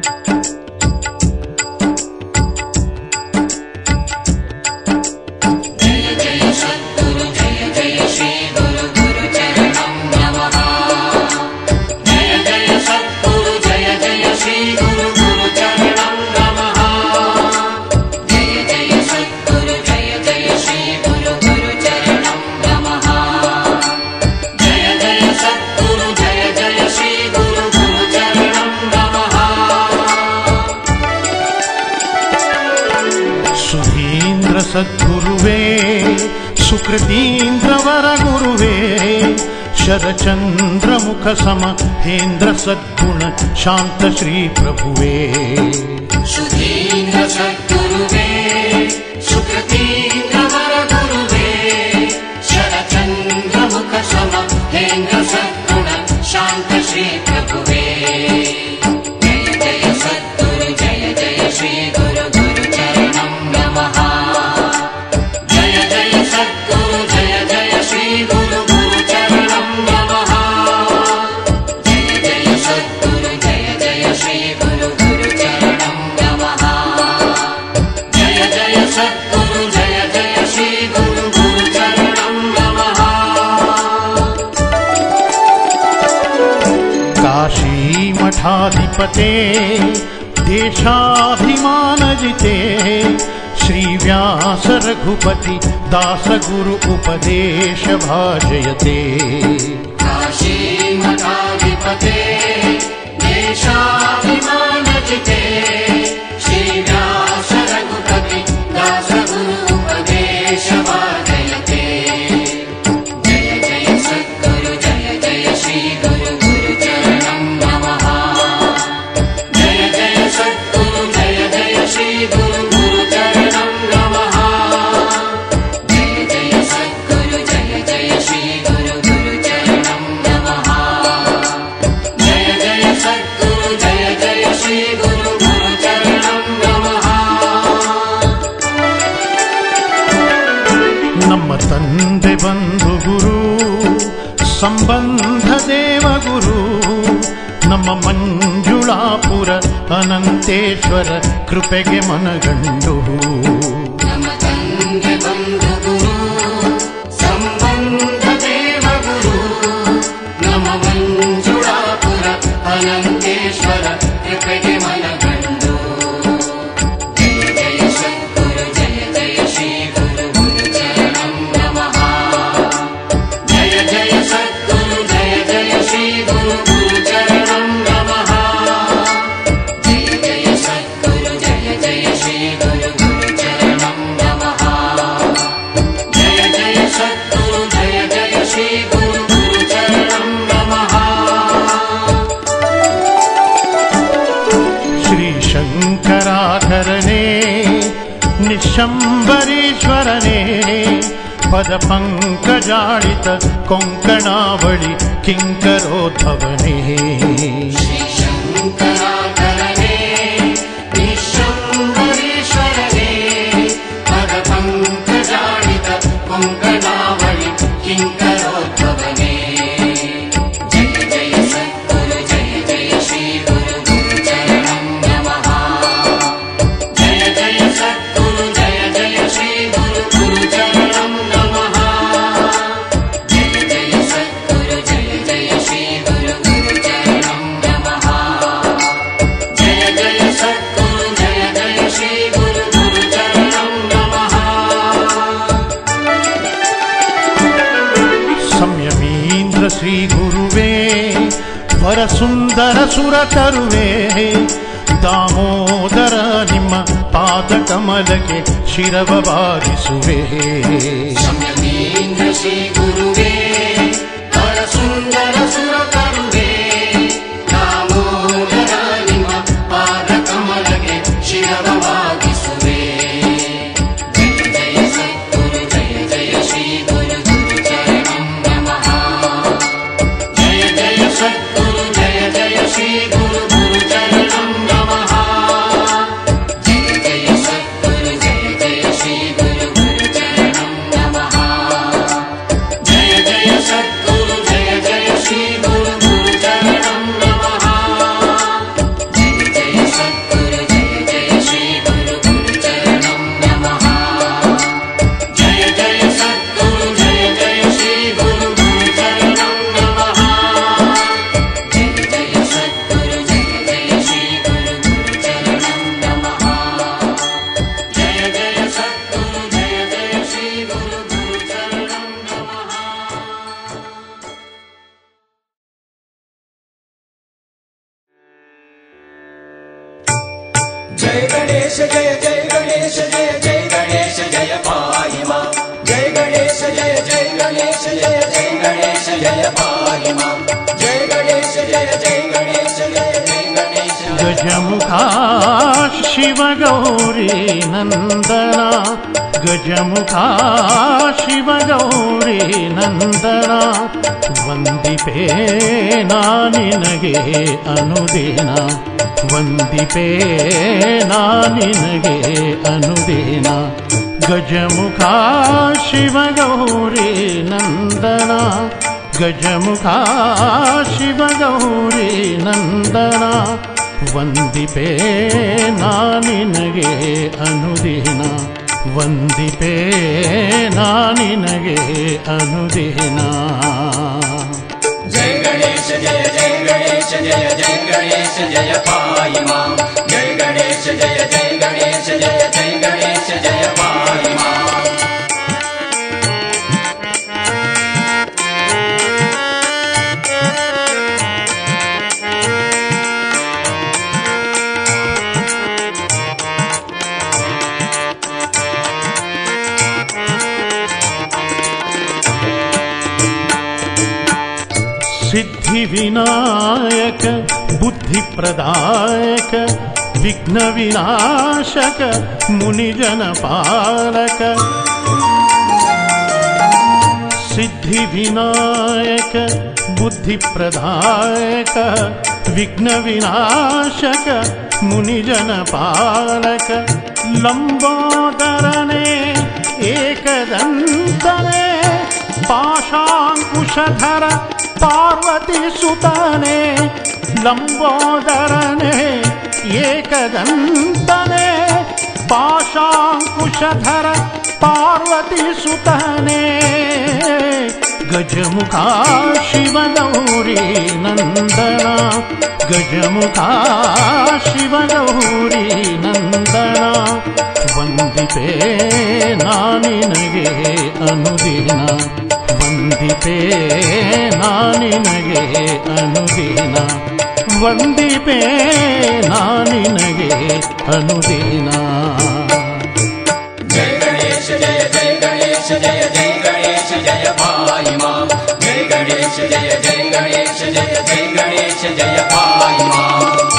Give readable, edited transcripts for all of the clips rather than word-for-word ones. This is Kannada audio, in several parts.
ಸದ್ಗುರುವೇ ಸುಕೃತೀಂದ್ರವರ ಗುರುವೇ ಶರಚಂದ್ರಮುಖ ಸಮಹೇಂದ್ರ ಸದ್ಗುಣ ಶಾಂತ ಶ್ರೀ ಪ್ರಭುವೇ ಸುಧೀಂದ್ರ ಸದ್ಗುರುವೇ ಸುಕೃತೀಂದ್ರವರ ಗುರುವೇ ಶರಚಂದ್ರಮುಖ ಸಮಹೇಂದ್ರ ಸದ್ಗುಣ ಶಾಂತ ಶ್ರೀ ಪ್ರಭುವೇ ಜಯ ಜಯ ಸದ್ಗುರು ಜಯ ಜಯ ಶ್ರೀ ಗುರು ಗುರು ಚರಣಂ ನಮಃ मठाधिपते देशाभिमानजिते श्री व्यास रघुपति दास गुरु उपदेश भाजयते काशी मठाधिपते देशाभिमानजिते श्री व्यास रघुपति दास गुरु उपदेश भाजयते जय जय सद्गुरु जय जय श्री गुरु गुरु चरणं नमः जय जय सद्गुरु जय जय श्री गुरु गुरु चरणं नमः जय जय सद्गुरु जय जय श्री गुरु गुरु चरणं नमः जय जय सद्गुरु जय जय श्री गुरु गुरु चरणं नमः ನಮ್ಮ ತಂದೆ ಬಂಧು ಗುರು ಸಂಬಂಧ ದೇವ ಗುರು ನಮ್ಮ ಮಂಜುಳಾಪುರ ಅನಂತೇಶ್ವರ ಕೃಪೆಗೆ ಮನಗಂಡು ನಮ್ಮ ತಂದೆ ಬಂಧು ಗುರು ಸಂಬಂಧ ದೇವ ಗುರು ನಮ್ಮ ಮಂಜುಳಾಪುರ ಅನಂತೇಶ್ವರ ಕೃಪೆಗೆ ಮನಗಂಡು ಜಯ ಜಯ ಸದ್ಗುರು ಜಯ ಜಯ ಶ್ರೀ ಗುರು ಗುರು ಚರಣಂ ನಮಃ ಜಯ ಜಯ ಸದ್ಗುರು ಜಯ ಜಯ ಶ್ರೀ ಗುರು ಗುರು ಚರಣಂ ನಮಃ ಜಯ ಜಯ ಸದ್ಗುರು ಜಯ ಜಯ ಶ್ರೀ ಗುರು ಗುರು ಚರಣಂ ನಮಃ ಜಯ ಜಯ ಸದ್ಗುರು ಜಯ ಜಯ ಶ್ರೀ ಗುರು ಗುರು ಚರಣಂ ನಮಃ ಶ್ರೀ ಶಂಕರಾಧರನೇ ನಿಶಂಬರೀಶ್ವರನೇ ಪದ ಪಂಕಜಾಳಿತ ಕೊಂಕಣಾವಳಿ ಕಿಂಕರೋದ್ಭವನೇ ಶ್ರೀ ಶಂಕರಾಧರನೇ ನಿಶಂಬರೀಶ್ವರನೇ ಪದ ಪಂಕಜಾಳಿತ ಕೊಂಕಣಾವಳಿ ಕಿಂಕರೋದ್ಭವನೇ ಜಯ ಜಯ ಸದ್ಗುರು ಜಯ ಜಯ ಶ್ರೀ ಗುರು ಗುರು ಚರಣಂ ನಮಃ ಜಯ ಜಯ ಸದ್ಗುರು ಜಯ ಜಯ ಶ್ರೀ ಗುರು ಗುರು ಚರಣಂ ನಮಃ ಜಯ ಜಯ ಸದ್ಗುರು ಜಯ ಜಯ ಶ್ರೀ ಗುರು ಗುರು ಚರಣಂ ನಮಃ ಜಯ ಜಯ ಸದ್ಗುರು ಜಯ ಜಯ ಶ್ರೀ ಗುರು ಗುರು ಚರಣಂ ನಮಃ ಸಂಯಮೀಂದ್ರ ಶ್ರೀ ಗುರುವೇ ವರಸುಂದರ ಸುರ ತರುವೆ ದಾಮೋದರ ನಿಮ್ಮ ಪಾದ ಕಮಲಕ್ಕೆ ಶಿರವ ಬಾರಿಸುವೆ ಸಂಯಮೀಂದ್ರ ಶ್ರೀ ಗುರುವೇ ವರಸುಂದರ ಸುರ ತರುವೆ ದಾಮೋದರ ನಿಮ್ಮ ಪಾದ ಕಮಲಕ್ಕೆ ಶಿರವ ವಾಗಿಸುವೆ ಜಯ ಜಯ ಸದ್ಗುರು ಜಯ ಜಯ ಶ್ರೀ ಗುರು ಗುರು ಚರಣಂ ನಮಃ ಜಯ ಜಯ ಸದ್ಗುರು ಜಯ ಜಯ ಶ್ರೀ ಗುರು ಗುರು ಚರಣಂ ನಮಃ ಜಯ ಜಯ ಸದ್ಗುರು ಜಯ ಜಯ ಶ್ರೀ ಗುರು ಗುರು ಚರಣಂ ನಮಃ ಜಯ ಜಯ ಸದ್ಗುರು ಜಯ ಜಯ ಶ್ರೀ ಗುರು जय गणेश जय जय गणेश जय जय गणेश जय पाहि मां जय गणेश जय जय गणेश जय जय गणेश जय पाहि मां जय गणेश जय जय गणेश जय जय गणेश गजमुखा शिव गौरी नंदना गजमुखा शिव गौरी नंदना ವಂದಿಪೇ ನಾನಿನಗೆ ಅನುದಿನ ವಂದಿಪೇ ನಾನಿನಗೆ ಅನುದಿನ ಗಜಮುಖ ಶಿವ ಗೌರಿ ನಂದನ ಗಜಮುಖ ಶಿವ ಗೌರಿ ನಂದನ ವಂದಿಪೇ ನಾನಿನಗೆ ಅನುದಿನ ವಂದಿಪೇ ನಾನಿನಗೆ ಅನುದಿನ जय गणेश जय जय गणेश जय जय गणेश जय पाहि मां जय गणेश जय जय गणेश जय जय गणेश जय पाहि मां सिद्धि विनायक बुद्धि प्रदायक विघ्न विनाशक मुनिजन पालक सिद्धि विनायक बुद्धि प्रदायक विघ्न विनाशक मुनिजन पालक लंबोदरने एकदंतने पाशांकुशधर पार्वती सुतने लंबोदरने एकदंतने पाशांकुशधर पार्वती सुतने गजमुखा शिव गौरी नंदना गजमुखा शिव गौरी नंदना ವಂದಿಪೇ ನಾನಿನಗೆ ಅನುದಿನ ವಂದಿಪೇ ನಾನಿನಗೆ ಅನುದಿನ ವಂದಿಪೇ ನಾನಿನಗೆ ಅನುದಿನ जय गणेश जय जय गणेश जय जय गणेश जय पाहि मां जय गणेश जय जय गणेश जय जय गणेश जय पाहि मां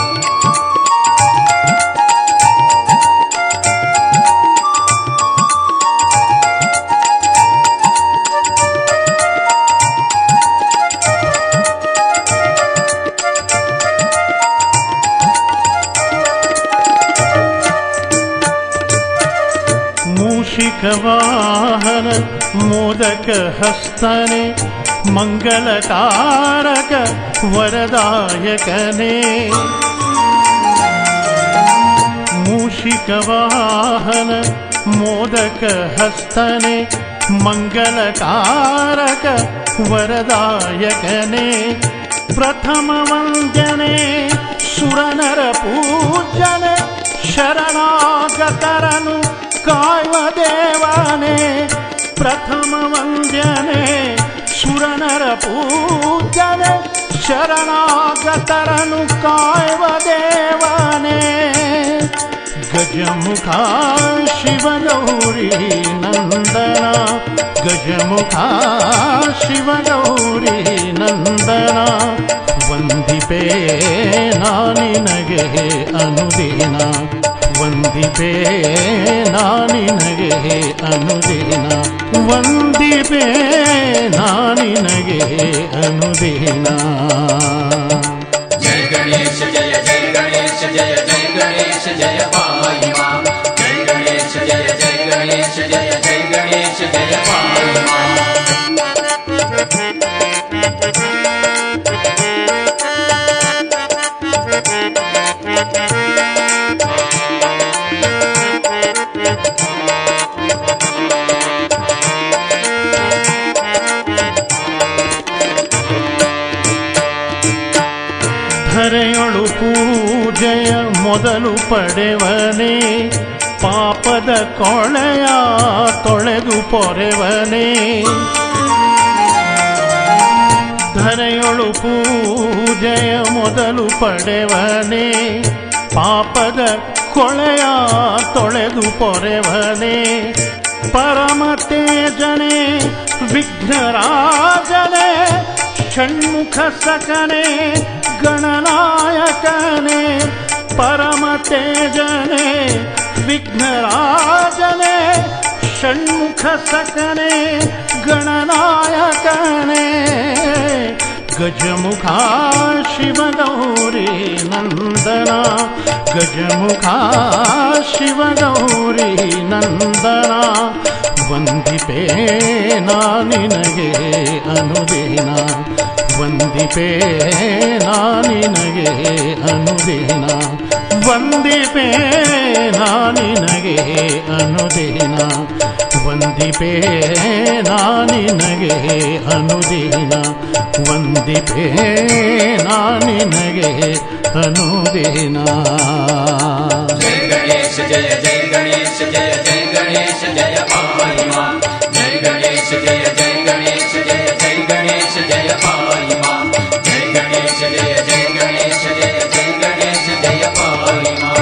वाहन मोदक हस्तने मंगलकारक वरदायकने मूषिक वाहन मोदक हस्तने मंगलकारक वरदायकने प्रथम वंद्यने सुरनर पूजने शरणागतरनु ಕಾಯುವ ದೇವನೇ ಪ್ರಥಮ ವಂದ್ಯನೆ ಸುರನರ ಪೂಜನೆ ಶರಣಾಗತರನು ಕಾಯುವ ದೇವನೇ ಗಜಮುಖ ಶಿವ ಗೌರಿ ನಂದನ ಗಜಮುಖ ಶಿವ ಗೌರಿ ನಂದನ ವಂದಿಪೇ ನಾನಿನಗೆ ಅನುದಿನ ವಂದಿಪೇ ನಾನಿನಗೆ ಅನುದಿನ ವಂದಿಪೇ ನಾನಿನಗೆ ಅನುದಿನ जय गणेश जय जय गणेश जय जय गणेश जय पाहि मां जय गणेश जय जय गणेश जय जय गणेश जय पाहि मां ಧರೆಯೊಳು ಪೂಜೆಯ ಮೊದಲು ಪಡೆವನೇ ಪಾಪದ ಕೊಳೆಯ ತೊಳೆದು ಪೊರೆವನೇ ಧರೆಯೊಳು ಪೂಜೆಯ ಮೊದಲು ಪಡೆವನೇ ಪಾಪದ ಕೊಳೆಯ ತೊಳೆದು ಪೊರೆವನೇ ಪರಮ ತೇಜನೆ ವಿಘ್ನರಾಜನೇ ಷಣ್ಮುಖ ಸಕನೆ ಗಣನಾಯಕನೇ ಪರಮ ತೇಜನೆ ವಿಘ್ನರಾಜನೇ ಷಣ್ಮುಖ ಸಕನೆ ಗಣನಾಯಕನೇ ಗಜಮುಖ ಶಿವಗೌರಿ ನಂದನ ಗಜಮುಖ ಶಿವಗೌರಿ ನಂದನ ವಂದಿಪೇ ನಿನಗೆ ಅನುದಿನ ವಂದಿಪೇ ನಿನಗೆ ಅನುದಿನ ವಂದಿಪೇ ನಿನಗೆ ಅನುದಿನ ವಂದಿಪೇ ನಿನಗೆ ಅನುದಿನ ವಂದಿಪೇ ನಿನಗೆ ಅನುದಿನ. जय गणेश जय जय गणेश जय जय गणेश जय पाहि मां जय गणेश जय जय गणेश जय जय गणेश जय पाहि मां जय गणेश जय जय गणेश जय जय गणेश जय पाहि मां.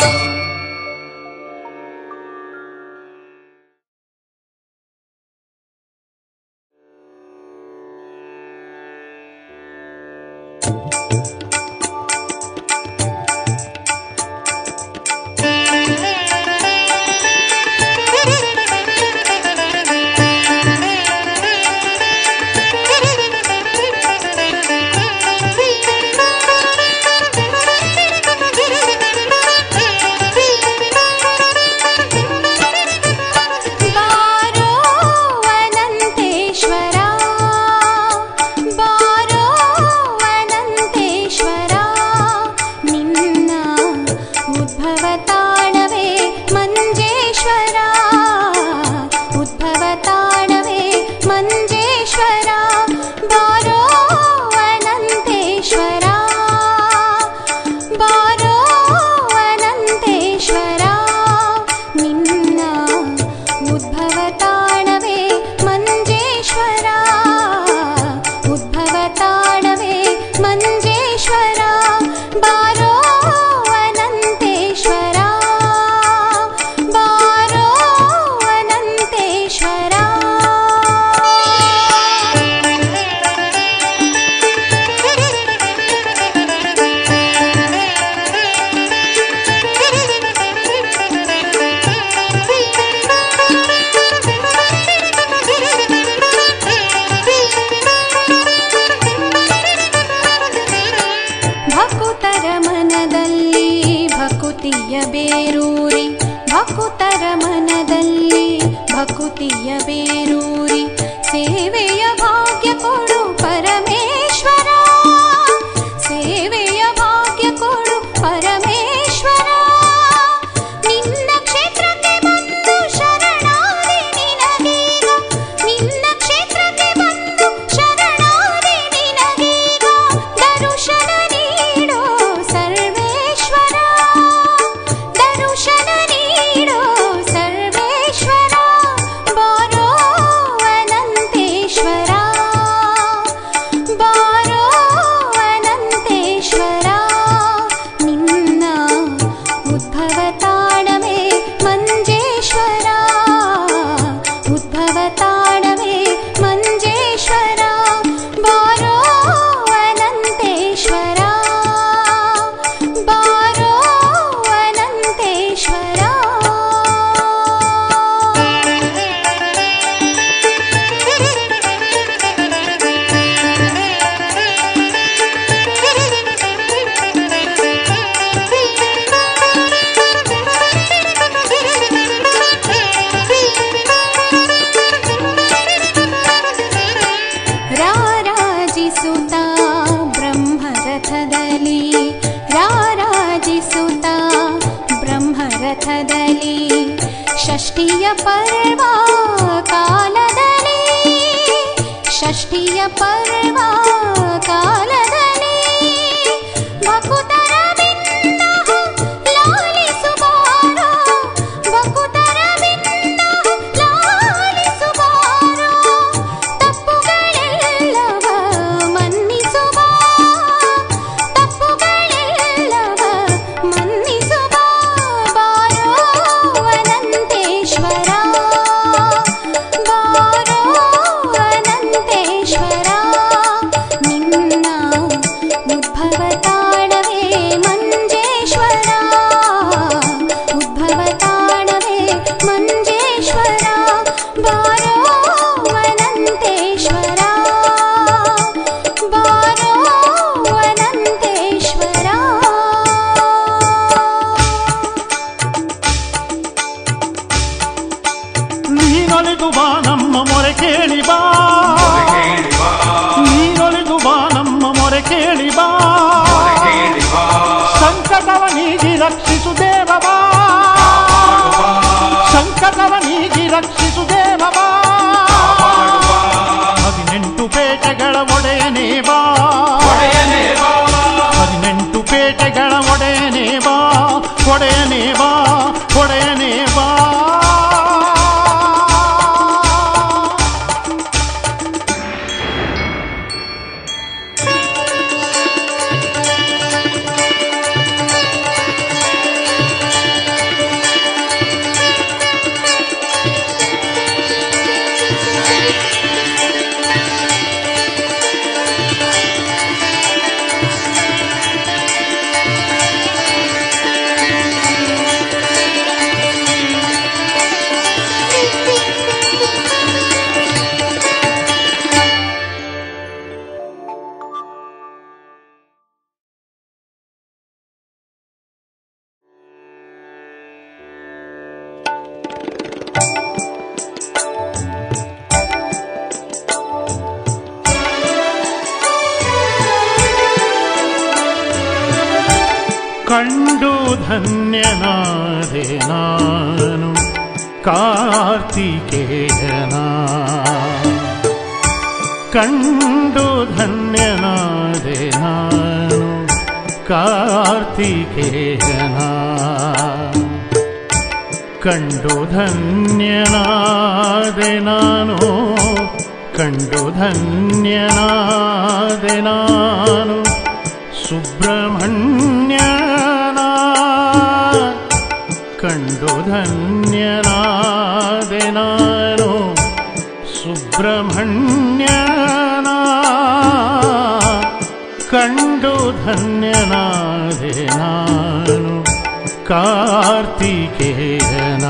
ಷಷ್ಠಿಯ ಪರ್ವ ಕಾಲದಲ್ಲಿ ಷಷ್ಠಿಯ ಪರ್ವ ಕಾಲದಲ್ಲಿ ಭಕುತರ ಬಿನ್ನಹ ಲಾಲಿಸುವಾರೋ ಭಕುತರ ಬಿನ್ನಹ ಲಾಲಿಸುವಾರೋ ತಪ್ಪುಗಳೆಲ್ಲವ ಮನ್ನಿಸುವ ತಪ್ಪುಗಳೆಲ್ಲವ ಮನ್ನಿಸುವ ಉದ್ಭವತಾಣವೇ ಮಂಜೇಶ್ವರ ಉದ್ಭವತಾಣವೇ ಮಂಜೇಶ್ವರ ಬಾರೋ ಅನಂತೇಶ್ವರ ಬಾರೋ ಅನಂತೇಶ್ವರ ನೀನೊಲಿದು ಬಾ ನಮ್ಮ ಮೊರೆ ಕೇಳಿ ಬಾ ನೀನೊಲಿದು ಬಾ ನಮ್ಮ ಮೊರೆ ಕೇಳಿ ಬಾ ಸಂಕಟವ ನೀಗಿ ರಕ್ಷಿಸು ದೇವ ಬಾ ಸಂಕಟವ ನೀಗಿ ರಕ್ಷಿಸು ದೇವ ಬಾ 18 ಪೇಟೆಗಳ ಒಡೆಯನೇ ಬಾ 18 ಪೇಟೆಗಳ ಒಡೆಯನೇ ಬಾ ಒಡೆಯನೇ ಬಾ ಒಡೆಯನೇ ಬಾ ಕಂಡು ಧನ್ಯನಾದೆ ನಾನು ಕಾರ್ತಿಕೇಯನ ಕಂಡು ಧನ್ಯನಾದೆ ನಾನು ಕಾರ್ತಿಕೇಯನ ಕಂಡು ಧನ್ಯನಾದೆ ನಾನು ಕಂಡು ಧನ್ಯನಾದೆ ನಾನು ಸುಬ್ರಹ್ಮಣ್ಯನ ಕಂಡು ಧನ್ಯನಾದೆ ನಾನು ಸುಬ್ರಹ್ಮಣ್ಯನ ಕಂಡು ಧನ್ಯನಾದೆ ನಾನು ಕಾರ್ತಿಕೇಯನ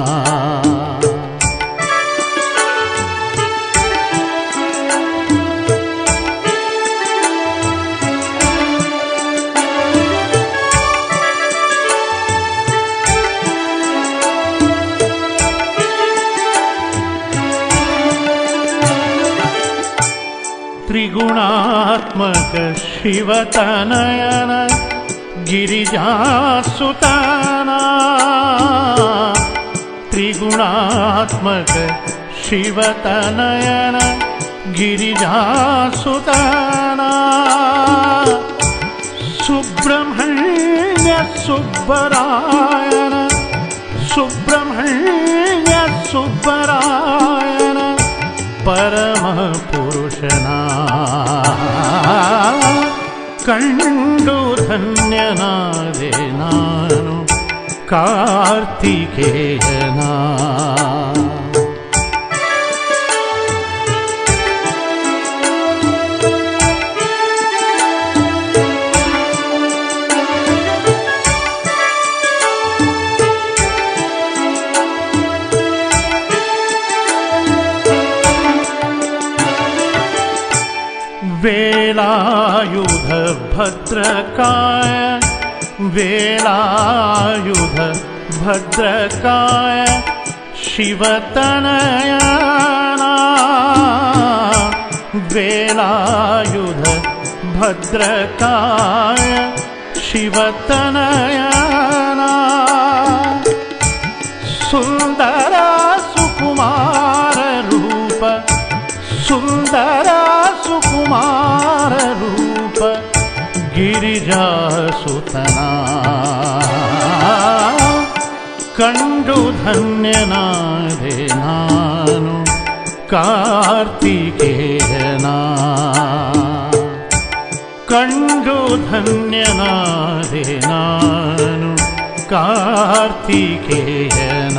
त्रिगुणात्मक शिवतनयन गिरिजासुतना त्रिगुणात्मक शिवतनयन गिरिजासुतना सुब्रह्मण्य सुब्बरायन सुब्रह्मण्य सुब्बरायन परम पुरुषना ಕಂಡು ಧನ್ಯನಾದೆ ನಾನು ಕಾರ್ತಿಕೇಯನ वेलायुध भद्रकाय वेलायुध भद्रकाय शिवतनयना वेलायुध भद्रकाय शिवतनयना सुंदर सुकुमार रूप सुंदर सुकुमार रूप गिरिजासुतना ಕಂಡು ಧನ್ಯನಾದೆ ನಾನು ಕಾರ್ತಿಕೇಯನ ಕಂಡು ಧನ್ಯನಾದೆ ನಾನು ಕಾರ್ತಿಕೇಯನ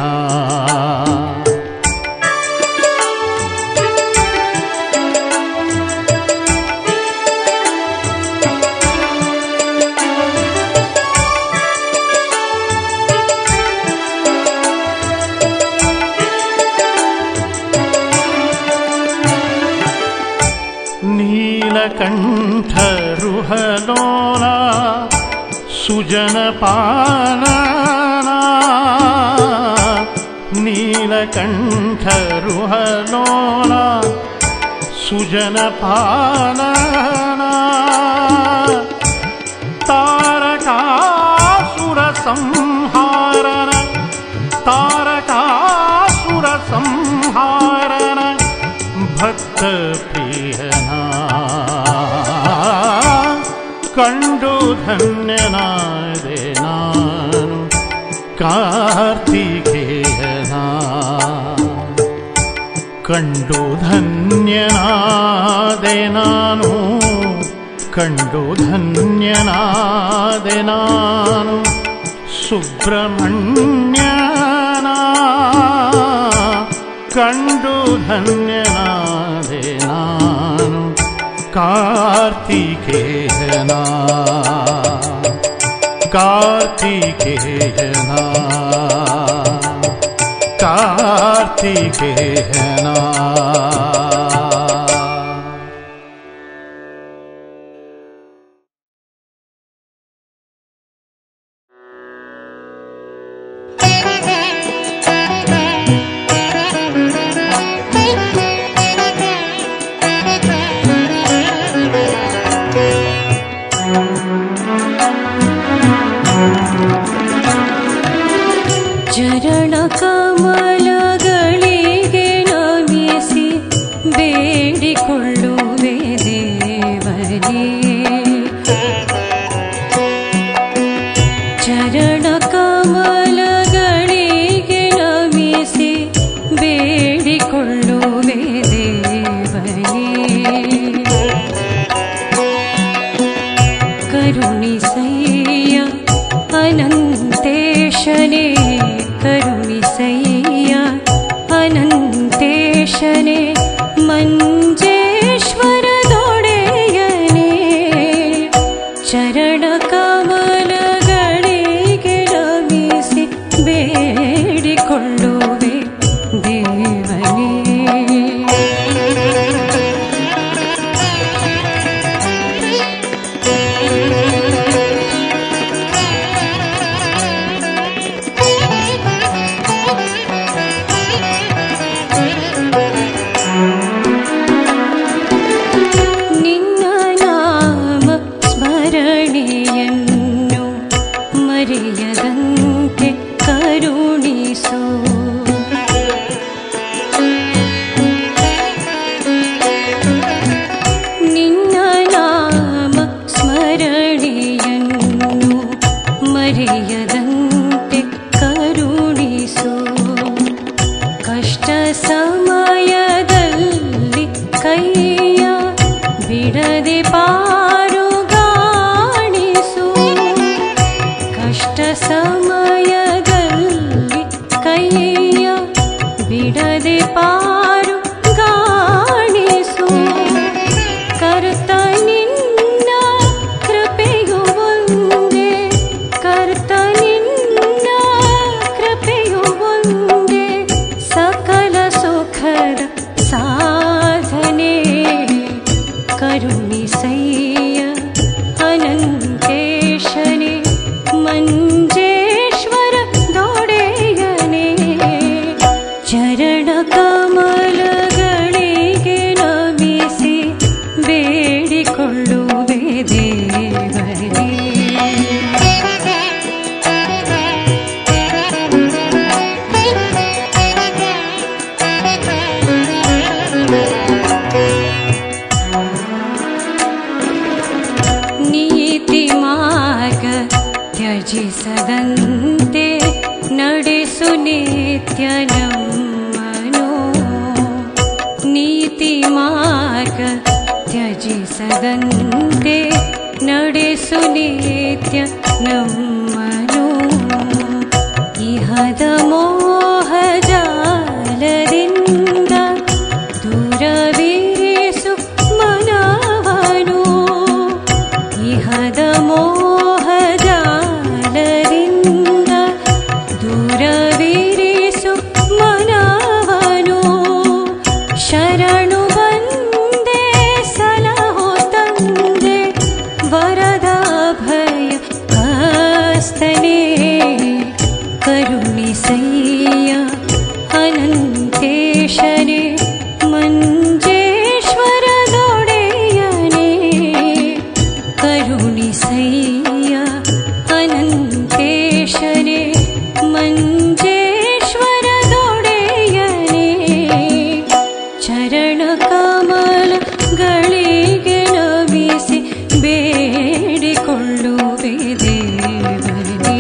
ನೀಲಕಂಠರುಹಲೋಲ ಸುಜನಪಾಲನ ನೀಲಕಂಠರುಹಲೋಲ ಸುಜನಪಾಲನ ತಾರಕಾಸುರ ಸಂಹಾರನ ತಾರಕಾಸುರ ಸಂಹಾರನ ಭಕ್ತ ಪ್ರಿಯನ ಕಂಡು ಧನ್ಯನಾದೆ ನಾನು ಕಾರ್ತಿಕೇಯನ ಕಂಡು ಧನ್ಯನಾದೆ ನಾನು ಕಂಡು ಧನ್ಯನಾದೆ ನಾನು ಸುಬ್ರಹ್ಮಣ್ಯನ ಕಂಡು ಧನ್ಯನಾದೆ ನಾನು ಕಾರ್ತಿಕೇಯನ ಕಾರ್ತಿಕೇಯನ ಕಾರ್ತಿಕೇಯನ ಚರಣ ಕಮಲಗಳಿಗೆ ನಮಿಸಿ ಬೇಡಿಕೊಳ್ಳುವೆ ದೇವನೇ. ಚರಣ ಕಮಲಗಳಿಗೆ ನಮಿಸಿ ಬೇಡಿಕೊಳ್ಳುವೆ ದೇವನೇ. ಕರುಣಿಸಯ್ಯ ಅನಂತೇಶನೇ ಕರುಣಿಸಯ್ಯ ಅನಂತೇಶನೇ ಮಂಜೇಶ್ವರದೊಡೆಯನೇ. ಚರಣ ಕಮಲಗಳಿಗೆ ನಮಿಸಿ ಬೇಡಿಕೊಳ್ಳುವೆ ದೇವನೇ. ಮರೆಯದಂತೆ ಕರುಣಿಸು. ನಿನ್ನ ನಾಮ ಸ್ಮರಣೆಯನ್ನು ಮರೆಯದಂತೆ ಕರುಣಿಸು. ಕಷ್ಟ ಸಮಯದಲ್ಲಿ ಕೈಯ ಬಿಡದೆ ಪಾರುಗಾಣಿಸು. ಕಷ್ಟ ಸಮಯದಲ್ಲಿ ಕೈಯ ಬಿಡದೆ ಪಾರುಗಾಣಿಸು. ಕರ್ತ ನಿನ್ನ ಕೃಪೆಯು ಒಂದೇ ಕರ್ತ ನಿನ್ನ ಕೃಪೆಯು ಒಂದೇ ಸಕಲ ಸುಖದ ಸಾಧನೆ. ಕರುಣಿಸಯ್ಯ ಅನಂತೇಶನೇ ಮಂಜೇಶ್ವರದೊಡೆಯನೇ. ಚರಣ ಕಮಲಗಳಿಗೆ ನಮಿಸಿ ಬೇಡಿಕೊಳ್ಳುವೆ ದೇವನೇ. ನೀತಿ ಮಾರ್ಗ ತ್ಯಜಿಸದಂತೆ ನಡೆಸು ನಿತ್ಯ ನಮ್ಮನು. ನೀತಿ ಮಾರ್ಗ ತ್ಯಜಿಸದಂತೆ ನಡೆಸು ನಿತ್ಯ ನಮ್ಮನು. ಇಹದ ಮೋಹ ಜಾಲದಿಂದ ದೂರವಿರಿಸು ಮನವನು. ಇಹದ ಮೋಹ ಜಾಲದಿಂದ ದೂರವಿರಿಸು ಮನವನು. ಶರಣು ಬಂದೆ ಸಲಹೋ ತಂದೆ ಸಮಸ್ತನೇ ಕರುಣಿಸಯ್ಯ ಅನಂತೇಶನೇ ಮಂಜೇಶ್ವರದೊಡೆಯನೇ ಕರುಣಿಸಯ್ಯ ಅನಂತೇಶನೇ ಮಂಜೇಶ್ವರದೊಡೆಯನೇ ಚರಣ ಕಮಲಗಳಿಗೆ ನಮಿಸಿ ಬೇಡಿಕೊಳ್ಳುವೆ ದೇವನೇ.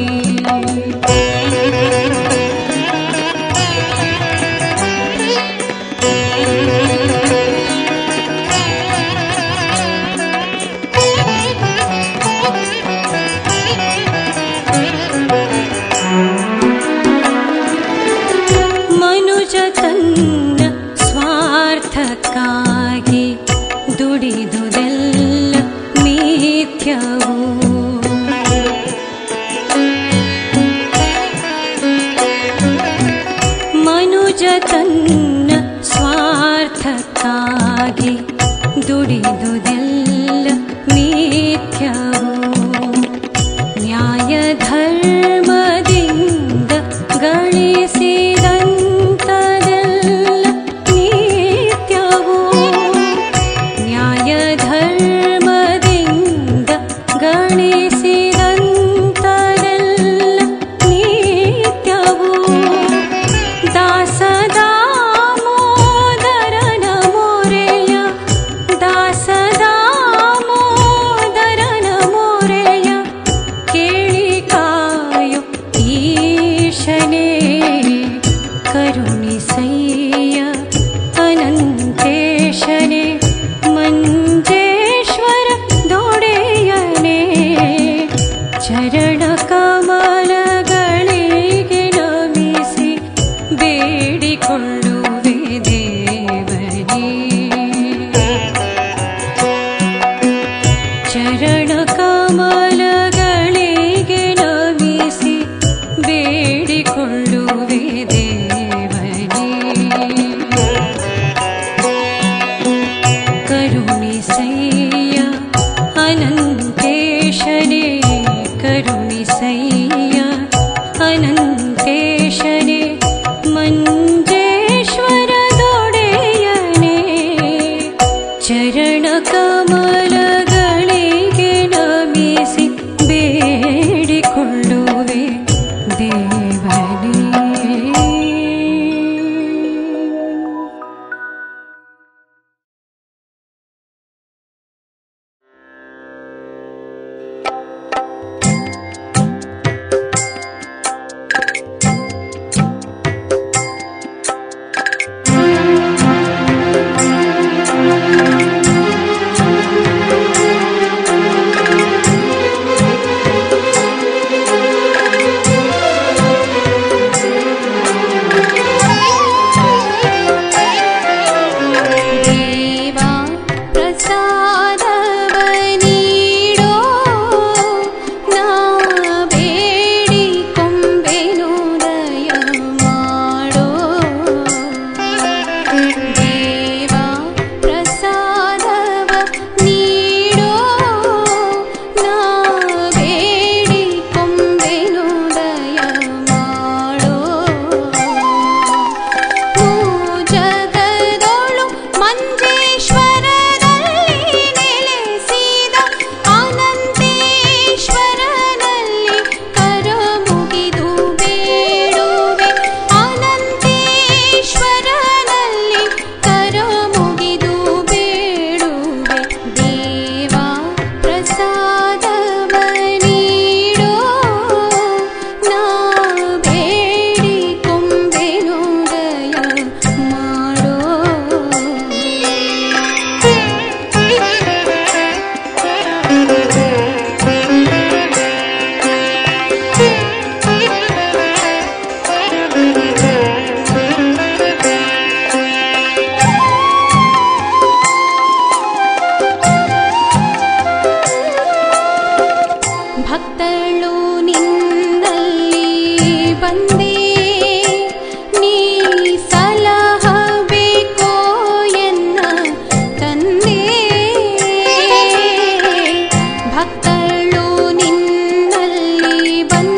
ಮನುಜ ತನ್ನ ಸ್ವಾರ್ಥಕ್ಕಾಗಿ ದುಡಿದುದೆಲ್ಲ ಮಿಥ್ಯವು. ಮನುಜ ತನ್ನ ಸ್ವಾರ್ಥಕ್ಕಾಗಿ ದುಡಿದುದೆಲ್ಲ ಮಿಥ್ಯವು. ನ್ಯಾಯ ಧರ್ಮದಿಂದ ಗಳಿಸಿದಂತದೆಲ್ಲ ನಿತ್ಯವು. ನ್ಯಾಯ ಧರ್ಮದಿಂದ ಗಳಿಸಿದಂತದೆಲ್ಲ ನಿತ್ಯವು. ದಾಸದಾಮೋದರನ ಮೊರೆಯ ದಾಸದಾಮೋದರನ ಮೊರೆಯ ಕೇಳಿ ಕಾಯು ಈಶನೇ ಕರುಣಿಸಯ್ಯ ಅನಂತೇಶನೇ ಮಂಜೇಶ್ವರ ದೊಡೆಯನೇ ಚರಣ ಕಮಲಗಳಿಗೆ ನಮಿಸಿ ಬೇಡಿಕೊಳ್ಳುವೆ ದೇವನೇ. ಚರಣ ಕಮಲಗಳಿಗೆ ನಮಿಸಿ ಬೇಡಿಕೊಳ್ಳುವೆ ದೇವನೇ. ಕರುಣಿಸಯ್ಯ ಅನಂತೇಶನೇ ಕರುಣಿಸಯ್ಯ ಅನಂತೇಶನೇ ಮಂಜೇಶ್ವರದೊಡೆಯನೇ ಚರಣ ಕಮಲಗಳಿಗೆ ನಮಿಸಿ ಬೇಡಿಕೊಳ್ಳುವೆ ದೇವನೇ. ಭಕ್ತಳು ನಿನ್ನಲ್ಲಿ ಬಂದ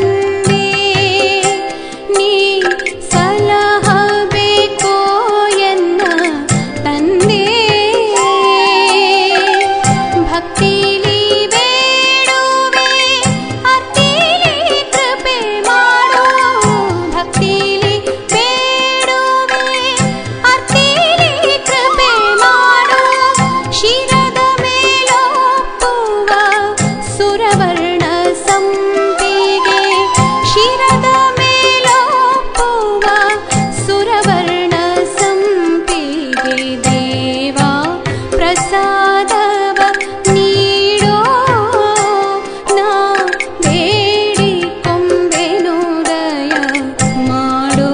ಸಂಪಿಗೆ ಶಿರದ ಮೇಲೊಪ್ಪುವ ಸುರವರ್ಣ ಸಂಪಿಗೆ ದೇವ ಪ್ರಸಾದವ ನೀಡೋ ನಾ ಬೇಡಿಕೊಂಬೆನು ದಯ ಮಾಡೋ.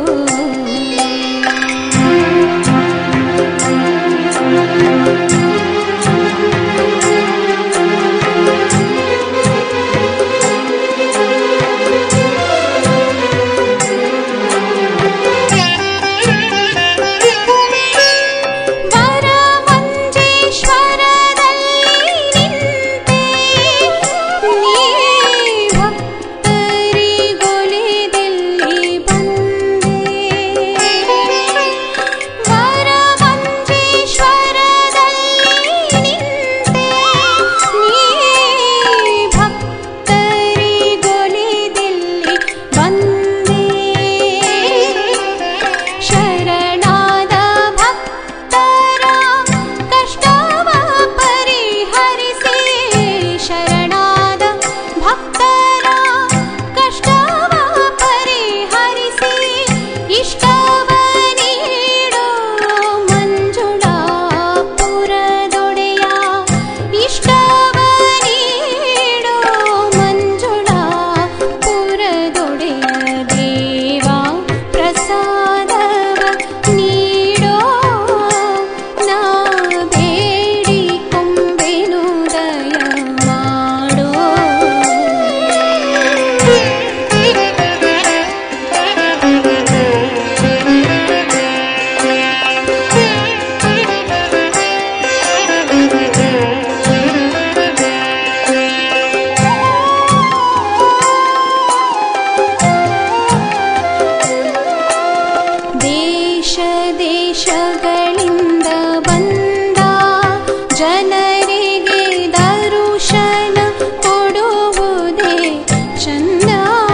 ದೇಶಗಳಿಂದ ಬಂದ ಜನರಿಗೆ ದರುಶನ ಕೊಡುವುದೇ ಚಂದ.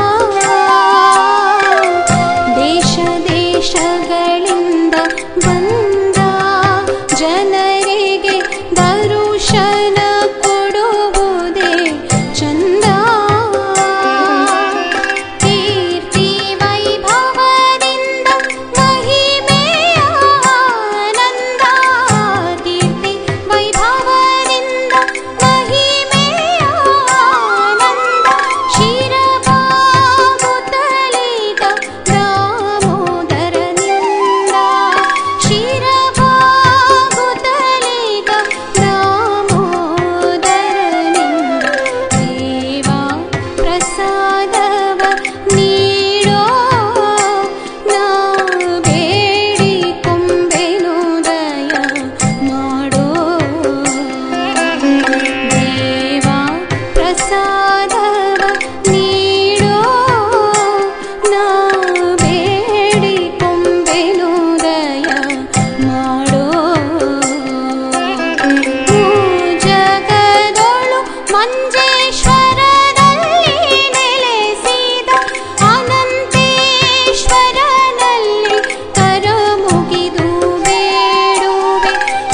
ದೇಶ ದೇಶಗಳಿಂದ ಬಂದ ಜನರಿಗೆ ದರುಶನ ಕೊಡುವುದೇ ಚಂದ. ಕೀರ್ತಿ ವೈಭವದಿಂದ ಮಹಿಮೆಯ ಆನಂದ, ಕೀರ್ತಿ ವೈಭವದಿಂದ ಮಹಿಮೆಯ ಆನಂದ. ಶಿರಬಾಗುತ್ತಲೀಗ ದಾಮೋದರನಿಂದ, ಶಿರಬಾಗುತ್ತಲೀಗ ದಾಮೋದರನಿಂದ. ದೇವ ಪ್ರಸಾದವ ನೀಡೋ ನಾ ಬೇಡಿಕೊಂಬೆನು ದಯ ಮಾಡೋ. ದೇವ ಪ್ರಸಾದವ ನೀಡೋ ನಾ ಬೇಡಿಕೊಂಬೆನು ದಯ ಮಾಡೋ. ಜಗದೊಳು ಮಂಜೇಶ್ವರದಲ್ಲಿ ನೆಲೆಸಿದ ಅನಂತೇಶ್ವರನಲ್ಲಿ ಕರಮುಗಿದು ಬೇಡುವೆ,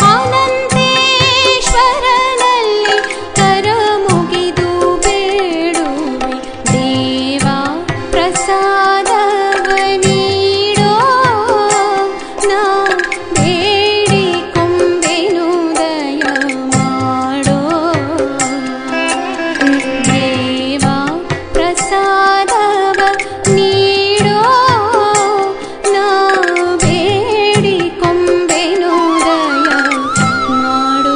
ಅನಂತೇಶ್ವರನಲ್ಲಿ ಕರಮುಗಿದು ಬೇಡುವೆ. ದೇವ ಪ್ರಸಾದವ ನೀಡೋ ನಾ ಬೇಡಿಕೊಂಬೆನು ದಯ ಮಾಡೋ. ದೇವ ಪ್ರಸಾದವ ನೀಡೋ ನಾ ಬೇಡಿಕೊಂಬೆನು ದಯ ಮಾಡೋ.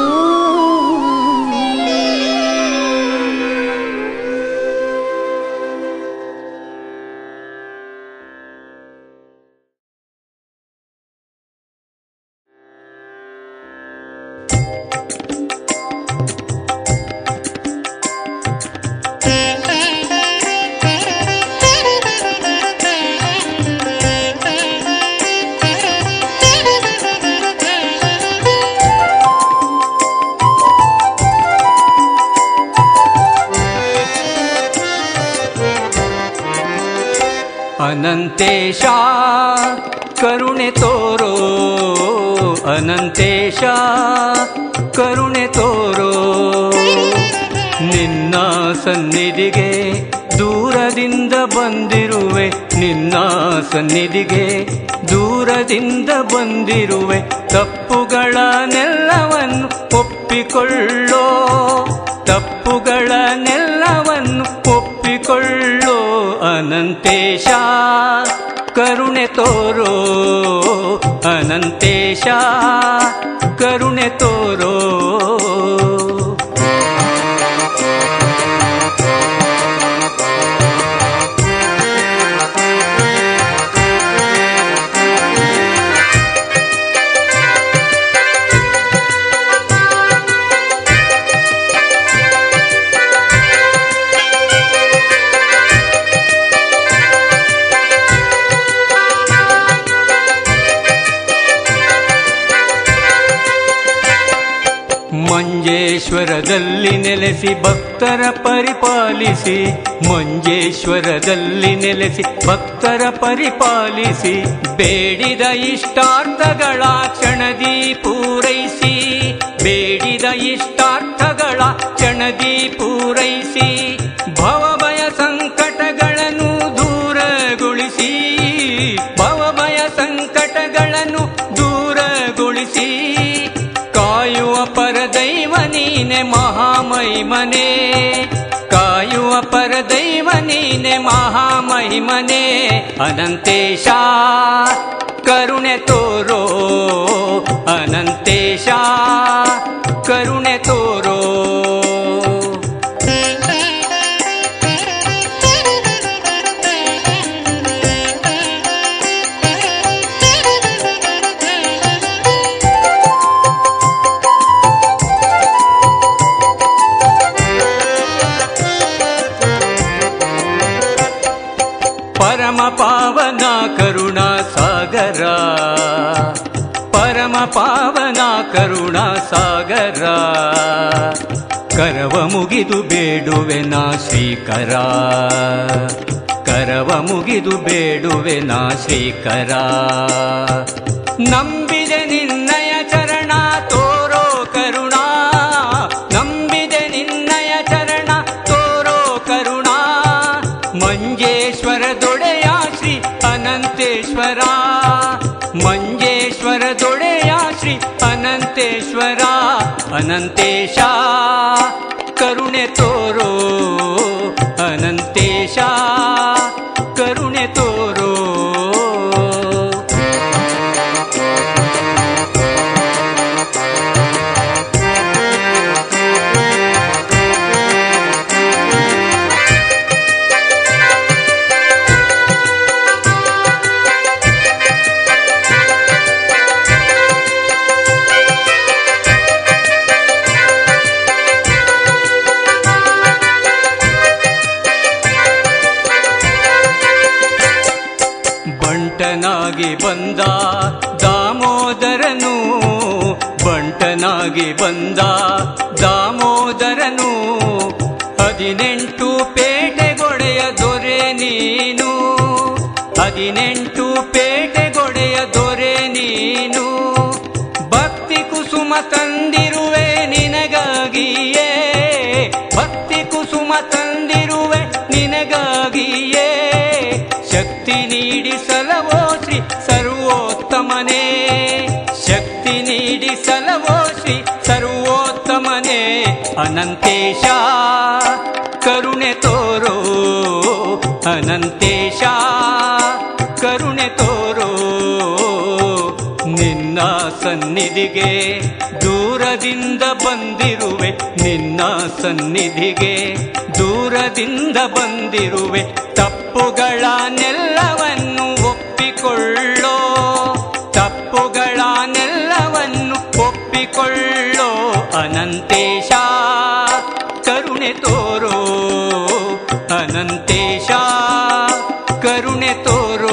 ಅನಂತೇಶ ಕರುಣೆ ತೋರೋ, ಅನಂತೇಶ ಕರುಣೆ ತೋರೋ. ನಿನ್ನ ಸನ್ನಿಧಿಗೆ ದೂರದಿಂದ ಬಂದಿರುವೆ, ನಿನ್ನ ಸನ್ನಿಧಿಗೆ ದೂರದಿಂದ ಬಂದಿರುವೆ. ತಪ್ಪುಗಳನ್ನೆಲ್ಲವನ್ನು ಒಪ್ಪಿಕೊಳ್ಳೋ, ತಪ್ಪುಗಳನ್ನೆಲ್ಲವನ್ನು ಒಪ್ಪಿಕೊಳ್ಳೋ. ಅನಂತೇಶ ಕರುಣೆ ತೋರೋ, ಅನಂತೇಶ ಕರುಣೆ ತೋರೋ. ಮಂಜೇಶ್ವರದಲ್ಲಿ ನೆಲೆಸಿ ಭಕ್ತರ ಪರಿಪಾಲಿಸಿ, ಮಂಜೇಶ್ವರದಲ್ಲಿ ನೆಲೆಸಿ ಭಕ್ತರ ಪರಿಪಾಲಿಸಿ, ಬೇಡಿದ ಇಷ್ಟಾರ್ಥಗಳ ಕ್ಷಣದಿ ಪೂರೈಸಿ, ಬೇಡಿದ ಇಷ್ಟಾರ್ಥಗಳ ಕ್ಷಣದಿ ಪೂರೈಸಿ, ಭವಭಯ ಸಂಕಟಗಳನ್ನು ದೂರಗೊಳಿಸಿ, ಭವಭಯ ಸಂಕಟಗಳನ್ನು ದೂರಗೊಳಿಸಿ, ಕಾಯುವ ಪರದೈವ ನೀನೆ ಮಹಾಮಹಿಮನೆ, ಕಾಯುವ ಪರದೈವ ನೀನೆ ಮಹಾಮಹಿಮನೆ. ಅನಂತೇಶ ಕರುಣೆ ತೋರೋ, ಅನಂತೇಶ ಕರುಣೆ ತೋರೋ. ಪರಮ ಪಾವನ ಕರುಣಾ ಸಾಗರ, ಪರಮ ಪಾವನ ಕರುಣಾ ಸಾಗರ, ಕರವ ಮುಗಿದು ಬೇಡುವೆ ನಾ ಶ್ರೀಕರ, ಕರವ ಮುಗಿದು ಬೇಡುವೆ ನಾ ಶ್ರೀಕರ. ನಂಬಿದೆ ನಿನ್ನಯ ಚರಣ ತೋರೋ ಕರುಣಾ, ನಂಬಿದೆ ನಿನ್ನಯ ಚರಣ ತೋರೋ ಕರುಣಾ. ಮಂಜೇಶ್ವರ ದೊಡೆಯ ಶ್ರೀ ಅನಂತೇಶ್ವರ, ಮಂಜೇಶ್ವರ ದೊಡೆಯ ಶ್ರೀ ಅನಂತೇಶ್ವರ. ಅನಂತೇಶ ಕರುಣೆ ತೋರೋ, ಅನಂತೇಶ ಕರುಣೆ ತೋರೋ. ಬಂಟನಾಗಿ ಬಂದ ದಾಮೋದರನು, ಬಂಟನಾಗಿ ಬಂದ ದಾಮೋದರನು, 18 ಪೇಟೆಗೊಡೆಯ ದೊರೆ ನೀನು, 18 ಪೇಟೆಗೊಡೆಯ ದೊರೆ ನೀನು. ಭಕ್ತಿ ಕುಸುಮ ತಂದಿರುವೆ ನಿನಗಾಗಿಯೇ, ಭಕ್ತಿ ಕುಸುಮ ತಂದಿರುವೆ ನಿನಗಾಗಿಯೇ. ಶಕ್ತಿ ನೀಡಿ ಸಲವೋ ಶ್ರೀ ಸರ್ವೋತ್ತಮನೇ, ಶಕ್ತಿ ನೀಡಿ ಸಲವೋ ಶ್ರೀ ಸರ್ವೋತ್ತಮನೇ. ಅನಂತೇಶ ಕರುಣೆ ತೋರೋ, ಅನಂತೇಶ ಕರುಣೆ ತೋರೋ. ನಿನ್ನ ಸನ್ನಿಧಿಗೆ ದೂರದಿಂದ ಬಂದಿರುವೆ, ನಿನ್ನ ಸನ್ನಿಧಿಗೆ ದೂರದಿಂದ ಬಂದಿರುವೆ. ತಪ್ಪುಗಳನ್ನೆಲ್ಲವನ್ನು ಒಪ್ಪಿಕೊಳ್ಳೋ, ತಪ್ಪುಗಳನ್ನೆಲ್ಲವನ್ನು ಒಪ್ಪಿಕೊಳ್ಳೋ. ಅನಂತೇಶ ಕರುಣೆ ತೋರೋ, ಅನಂತೇಶ ಕರುಣೆ ತೋರೋ,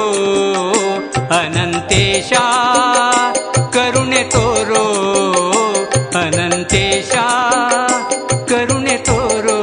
ಅನಂತೇಶ ಕರುಣೆ ತೋರೋ, ಅನಂತೇಶ ಕರುಣೆ ತೋರೋ.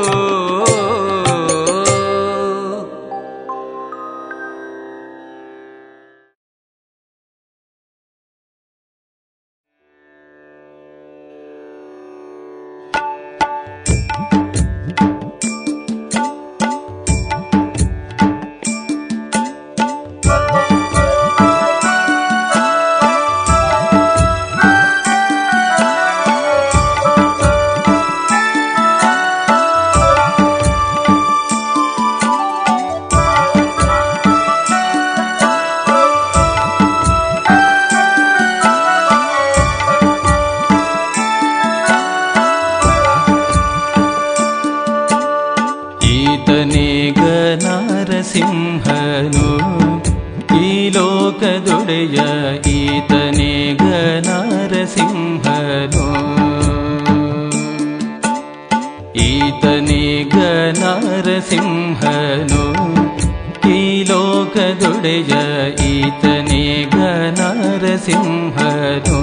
ನರಸಿಂಹನು ಈ ಲೋಕದೊಡೆಯ ಈತನೇಗ ನರಸಿಂಹನು ಈತನೇಗ ನರಸಿಂಹನು ಈ ಲೋಕದೊಡೆಯ ಈತನೇಗ ನರಸಿಂಹನು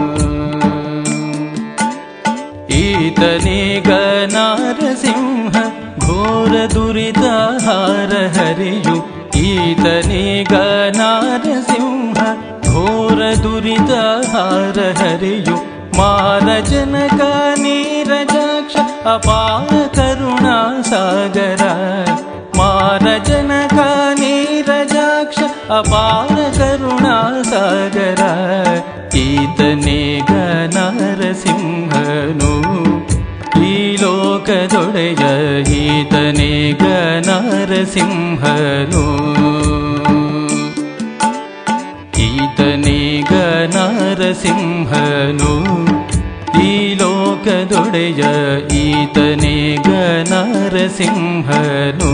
ಈತನೇಗ ನರಸಿಂಹ ಘೋರ ದುರಿತಹಾರ ಹರಿಯು ಈತನೇಗ ನರಸಿಂಹ ಘೋರ ದುರಿತಹಾರ ಹರಿಯು ಮಾರ ಜನಕ ನೀರಜಾಕ್ಷ ಅಪಾರ ಕರುಣಾ ಸಾಗರ ಮಾರ ಜನಕ ನೀರಜಾಕ್ಷ ಅಪಾರ ಕರುಣಾ ಸಾಗರ ಈತನೇಗ ನರಸಿಂಹನು ಈ ಲೋಕದೊಡೆಯ ಈತನೇಗ ನರಸಿಂಹನು ಈತನೇಗ ನರಸಿಂಹನು ಈ ಲೋಕದೊಡೆಯ ಈತನೇಗ ನರಸಿಂಹನು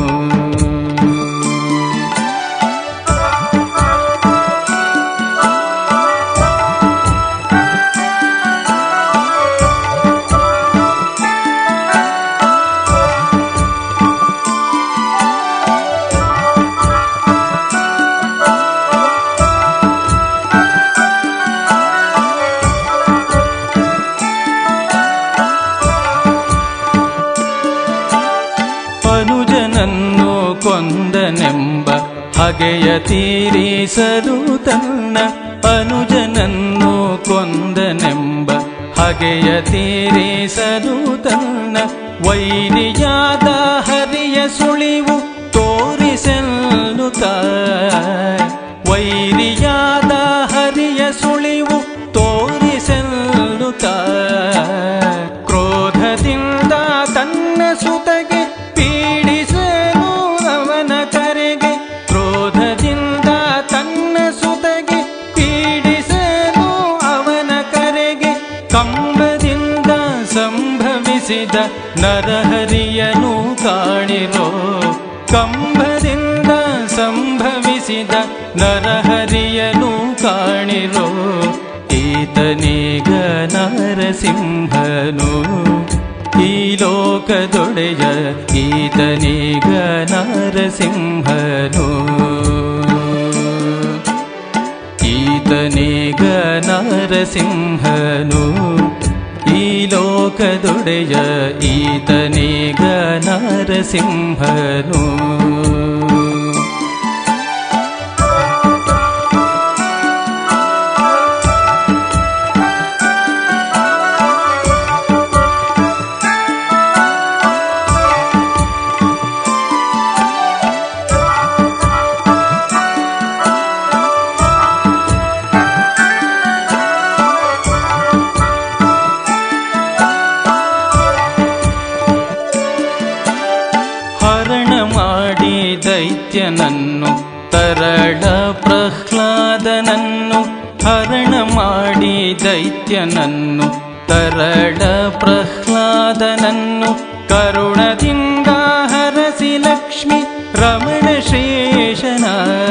ಕೊಂದನೆಂಬ ಹಗೆಯ ತೀರಿಸಲು ತನ್ನ ಅನುಜನನ್ನು ಕೊಂದನೆಂಬ ಹಗೆಯ ತೀರಿಸಲು ತನ್ನ ವೈರಿಯಾದ ಹರಿಯ ಸುಳಿವು ತೋರಿಸೆನ್ನುತ್ತ ವೈರಿಯಾದ ಹರಿಯ ಸುಳಿವು ತೋರಿಸೆನ್ನುತ್ತ ಕ್ರೋಧದಿಂದ ತನ್ನ ಸುತಗೆ ಪೀಡಿಸಲು ಅವನ ಕರೆಗೆ ಕ್ರೋಧದಿಂದ ತನ್ನ ಸುತಗೆ ಪೀಡಿಸಲು ಅವನ ಕರೆಗೆ ಕಂಬದಿಂದ ಸಂಭವಿಸಿದ ನರಹರಿಯನು ಕಾಣಿರೋ ಕಂಬದಿಂದ ಸಂಭವಿಸಿದ ನರಹರಿಯನು ಕಾಣಿರೋ ಈತನೇಗ ನರಸಿಂಹನು ಈ ಲೋಕದೊಡೆಯ ಈತನೇಗ ನರಸಿಂಹನು ಈತನೇಗ ನರಸಿಂಹನು ಈ ಲೋಕದೊಡೆಯ ಈತನೇಗ ನರಸಿಂಹನು ದೈತ್ಯನನ್ನು ತರಳ ಪ್ರಹ್ಲಾದನನ್ನು ಹರಣ ಮಾಡಿ ದೈತ್ಯನನ್ನು ತರಳ ಪ್ರಹ್ಲಾದನನ್ನು ಕರುಣದಿಂದ ಹರಸಿ ಲಕ್ಷ್ಮಿ ರಮಣ ಶೇಷನ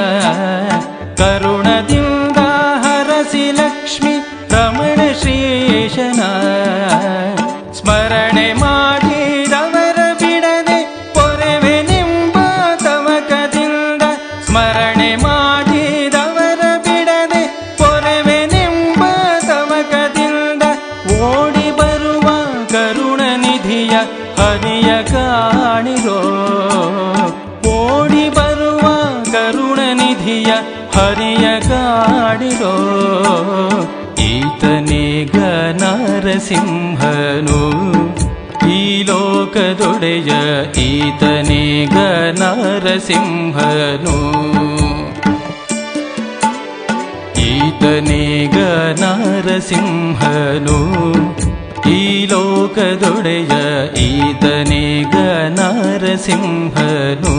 ಕರುಣದಿಂದ ಹರಸಿ ಲಕ್ಷ್ಮಿ ರಮಣ ಶೇಷನ ಸ್ಮರಣೆ ಮಾಡಿದವರ ಬಿಡದೆ ಪೊರೆವೆನೆಂಬ ತವಕದಿಂದ ಸ್ಮರಣೆ ಮಾಡಿದವರ ಬಿಡದೆ ಪೊರೆವೆನೆಂಬ ತವಕದಿಂದ ಓಡಿ ಬರುವ ಕರುಣನಿಧಿಯ ಹರಿಯ ಕಾಣಿರೋ ಓಡಿ ಬರುವ ಕರುಣನಿಧಿಯ ಹರಿಯ ಕಾಣಿರೋ ಈತನೇಗ ನರಸಿಂಹನು ಈ ಲೋಕದೊಡೆಯ ಈತನೇಗ ನರಸಿಂಹನು ಈತನೇಗ ನರಸಿಂಹನು ಈ ಲೋಕದೊಡೆಯ ಈತನೇಗ ನರಸಿಂಹನು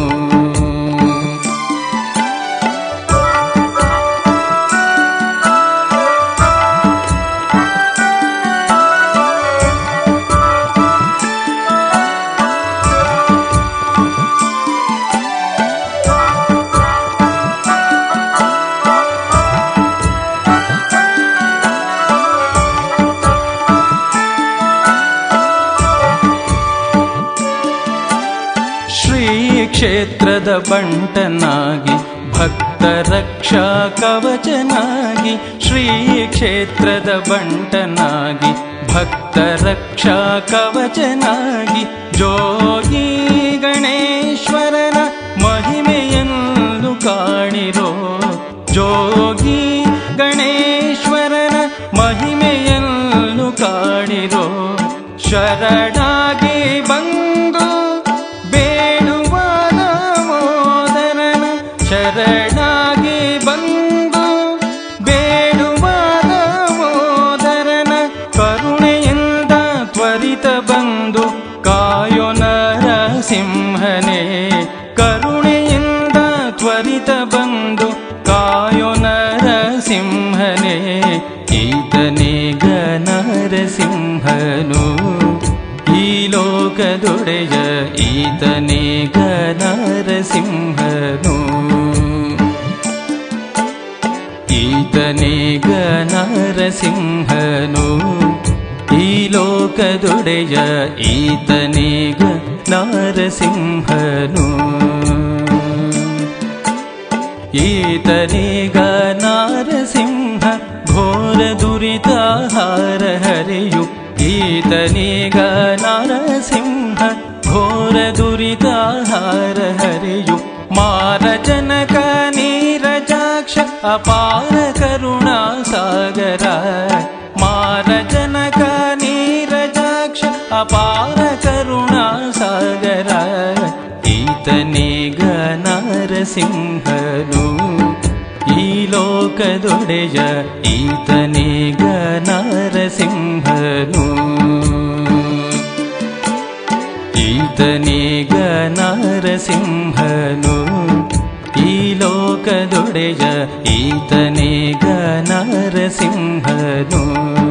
ಶ್ರೀ ಕ್ಷೇತ್ರದ ಬಂಟನಾಗಿ ಭಕ್ತ ರಕ್ಷಾ ಕವಚನಾಗಿ ಶ್ರೀ ಕ್ಷೇತ್ರದ ಬಂಟನಾಗಿ ಭಕ್ತ ರಕ್ಷಾ ಕವಚನಾಗಿ ಜೋಗಿ ಗಣೇಶ್ವರನ ಮಹಿಮೆಯನ್ನು ಕಾಣಿರೋ ಜೋಗಿ ಗಣೇಶ್ವರನ ಮಹಿಮೆಯನ್ನು ಕಾಣಿರೋ ಶರಣಾಗಿ ಬಂದು ಬೇಡುವ ದಾಮೋದರನ ಶರಣಾಗಿ ಬಂದು ಬೇಡುವ ದಾಮೋದರನ ಕರುಣೆಯಿಂದ ತ್ವರಿತ ಬಂದು ಕಾಯೋ ನರಸಿಂಹನೇ ಕರುಣೆಯಿಂದ ತ್ವರಿತ ಬಂದು ಕಾಯೋ ನರಸಿಂಹನೇ ಈತನೇಗ ನರಸಿಂಹನು ಈ ಲೋಕದೊಡೆಯ ಈತನೇಗ ನರಸಿಂಹನು ಈತನೇಗ ನರಸಿಂಹನು ಈ ಲೋಕದೊಡೆಯ ಈತನೇಗ ನರಸಿಂಹನು ಈತನೇಗ ನರಸಿಂಹ ಘೋರ ದುರಿತಾಹಾರ ಹರಿಯು ಈತನೇಗ ನರಸಿಂಹ ಘೋರ ದುರಿತಾಹಾರ ಹರಿಯು ಮಾರ ಜನಕ ನೀರಜಾಕ್ಷ ಅಪಾರ ಕರುಣಾ ಸಾಗರ ಮಾರ ಜನಕ ನೀರಜಾಕ್ಷ ಅಪಾರ ಕರುಣಾ ಸಾಗರ ಈತನೇಗ ನರಸಿಂಹನು ಈ ಲೋಕದೊಡೆಯ ಈತನೇಗ ನರಸಿಂಹನು ಈತನೇಗ ನರಸಿಂಹನು ಈ ಲೋಕದೊಡೆಯ ಈತನೇಗ ನರಸಿಂಹನು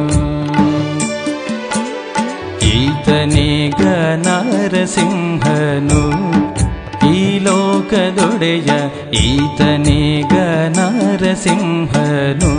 ಈತನೇಗ ನರಸಿಂಹನು ಈ ಲೋಕದೊಡೆಯ ಈತನೇಗ ನರಸಿಂಹನು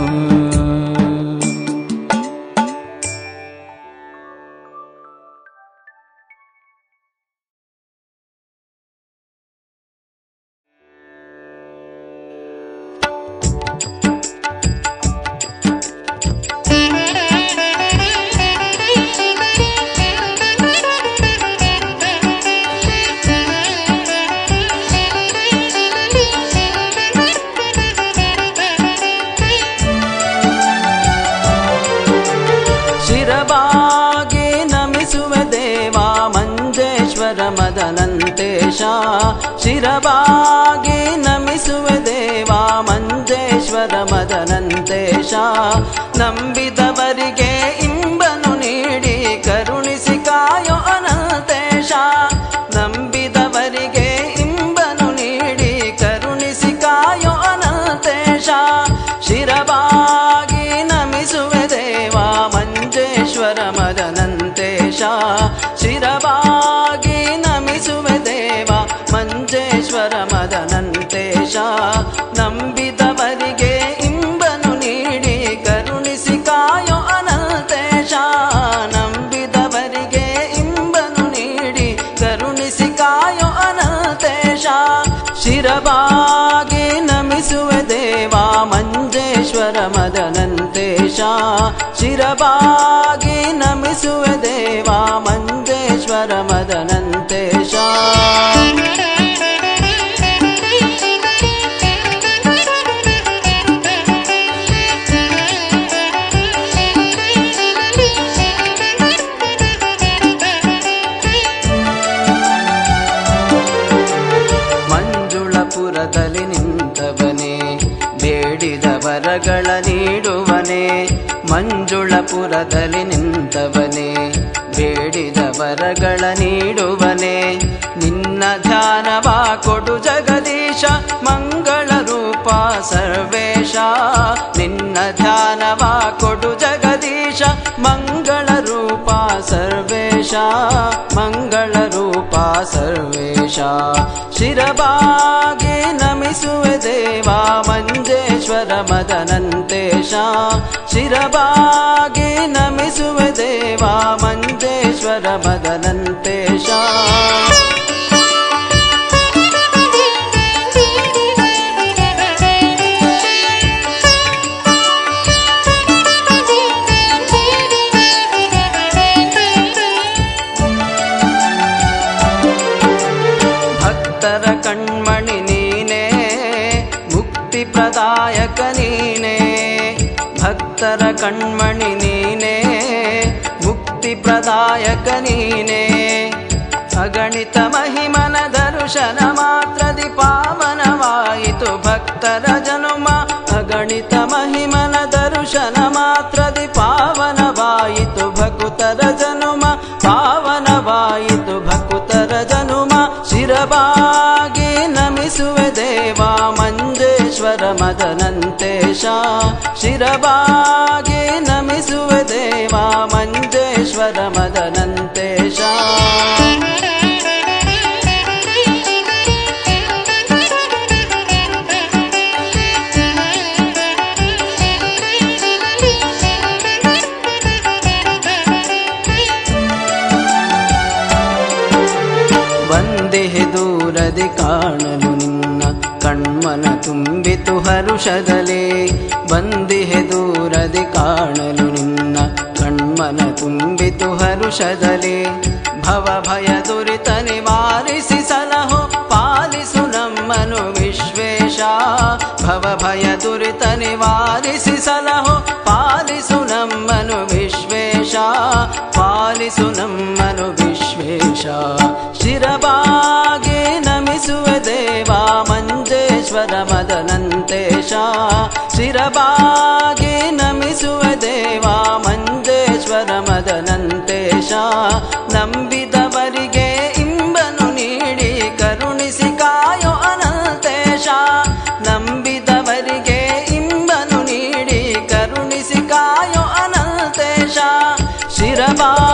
ಶಿರಬಾಗಿ ನಮಿಸುವೆ ದೇವ ಮಂಜೇಶ್ವರ ಮದನಂತೇಶ ನಂಬಿದವರಿಗೆ ಇಂಬನು ನೀಡಿ ಕರುಣಿಸಿ ಕಾಯೋ ಅನಂತೇಶ ನಂಬಿದವರಿಗೆ ಇಂಬನು ನೀಡಿ ಕರುಣಿಸಿ ಕಾಯೋ ಅನಂತೇಶ ಶಿರಬಾಗಿ ನಮಿಸುವೆ ದೇವ ಮಂಜೇಶ್ವರ ಮದನಂತೇಶ ಶಿರಬಾಗಿ ನಮಿಸುವೆ ದೇವ ಮಂಜೇಶ್ವರ ಮದನಂತೇಶ ನಂಬಿದವರಿಗೆ ಇಂಬನು ನೀಡಿ ಕರುಣಿಸಿ ಕಾಯೋ ಅನಂತೇಶ ನಂಬಿದವರಿಗೆ ಇಂಬನು ನೀಡಿ ಕರುಣಿಸಿ ಕಾಯೋ ಅನಂತೇಶ ಶಿರಬಾಗಿ ನಮಿಸುವೆ ದೇವ ಮಂಜೇಶ್ವರ ಮದನಂತೇಶ ಶಿರಬಾಗಿ ನಮಿಸುವೆ ದೇವ ಮಂಜೇಶ್ವರ ಮದನಂತೇಶ ಮಂಜುಳಪುರದಲ್ಲಿ ನಿಂತವನೇ ಬೇಡಿದ ವರಗಳ ನೀಡುವನೇ ಮಂಜುಳಪುರದಲ್ಲಿ ನಿಂತವನೇ ಬೇಡಿದ ವರಗಳ ನೀಡುವನೇ ನಿನ್ನ ಧ್ಯಾನವ ಕೊಡು ಜಗದೀಶ ಮಂಗಳ ರೂಪ ಸರ್ವೇಶ ನಿನ್ನ ಧ್ಯಾನವ ಕೊಡು ಜಗದೀಶ ಮಂಗಳ ರೂಪ ಸರ್ವೇಶ ಮಂಗಳ ರೂಪ ಸರ್ವೇಶ ಶಿರಬಾಗಿ ನಮಿಸುವೆ ದೇವ ಮಂಜೇಶ್ವರ ಮದನಂತೇಶ ಶಿರಬಾಗಿ ನಮಿಸುವೆ ದೇವ ಮಂಜೇಶ್ವರ ಮದನಂತೇಶ ಭಕ್ತರ ಕಣ್ಮಣಿ ನೀನೇ ಮುಕ್ತಿ ಪ್ರದಾಯಕ ನೀನೇ ಭಕ್ತರ ಕಣ್ಮಣಿ ನೀನೇ ಮುಕ್ತಿ ಪ್ರದಾಯಕ ನೀನೇ ಅಗಣಿತ ಮಹಿಮನ ದರ್ಶನ ಮಾತ್ರದಿ ಪಾವನವಾಯಿತು ಭಕ್ತರ ಜನುಮ ಅಗಣಿತ ಮಹಿಮನ ದರ್ಶನ ಮಾತ್ರದಿ ಪಾವನವಾಯಿತು ಭಕುತರ ಜನುಮ ಪಾವನವಾಯಿತು ಭಕುತರ ಜನುಮ ಶಿರಬಾಗಿ ನಮಿಸುವೆ ದೇವಾ ಮಂಜೇಶ್ವರ ಮದನಂತೇಶ ಶಿರಬಾಗಿ ನಮಿಸುವೆ ದೇವಾ ಮಂಜೇಶ್ವರ ಮದನಂತೇಶ ಬಂದಿಹೆ ದೂರದಿ ಕಾಣಲು ನಿನ್ನ ಕಣ್ಮನ ತುಂಬಿತು ಹರುಷದಲ್ಲಿ ಬಂದಿಹೆ ದೂರದಿ ಕಾಣಲು ನಿನ್ನ ಕಣ್ಮನ ತುಂಬಿತು ಹರುಷದಲ್ಲಿ ಭವ ಭಯ ದುರಿತ ನಿವಾರಿಸಿ ಸಲಹೋ ಪಾಲಿಸು ನಮ್ಮನು ವಿಶ್ವೇಶ ಭವ ಭಯ ದುರಿತ ನಿವಾರಿಸಿ ಸಲಹೋ ಪಾಲಿಸು ನಮ್ಮನು ವಿಶ್ವೇಶ ಪಾಲಿಸು ನಮ್ಮನು ವಿಶ್ವೇಶ ಶಿರಬಾಗಿ ನಮಿಸುವೆ ದೇವಾ ಮಂಜೇಶ್ವರ ಮದನಂತೇಶ ಶಿರಬಾಗಿ ನಮಿಸುವೆ ದೇವಾ ಮಂಜೇಶ್ವರ ಮದನಂತೇಶ ನಂಬಿದವರಿಗೆ ಇಂಬನು ನೀಡಿ ಕರುಣಿಸಿ ಕಾಯೋ ಅನಂತೇಶ ನಂಬಿದವರಿಗೆ ಇಂಬನು ನೀಡಿ ಕರುಣಿಸಿ ಕಾಯೋ ಅನಂತೇಶ ಶಿರಬಾ